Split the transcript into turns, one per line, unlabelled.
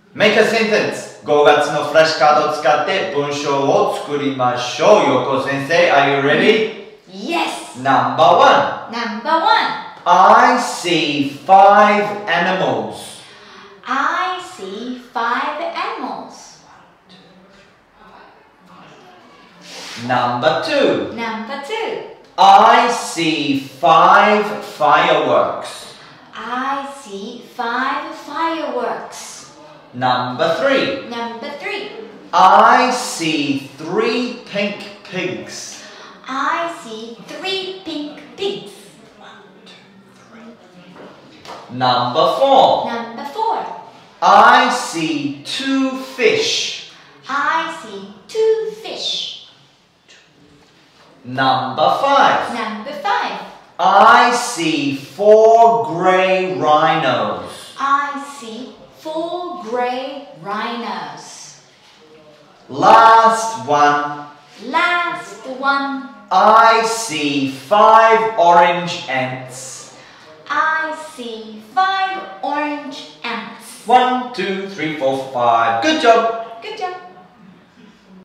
Make a sentence! 5月のフラッシュカードを使って文章を作りましょう。横先生、are you ready?
Yes!
Number 1.
Number 1.
I see 5 animals.
I see 5 animals.
Number 2.
Number 2.
I see 5 fireworks.
I see 5 fireworks.
Number 3.
Number 3.
I see 3 pink pigs.
I see 3 pink pigs.
Number 4.
Number 4.
I see 2 fish.
I see 2 fish.
Number 5.
Number 5.
I see 4 grey rhinos.
I see 4 grey rhinos.
Last one.
Last one.
I see 5 orange ants.
I see 5 orange ants.
1, 2, 3, 4, 5. Good job.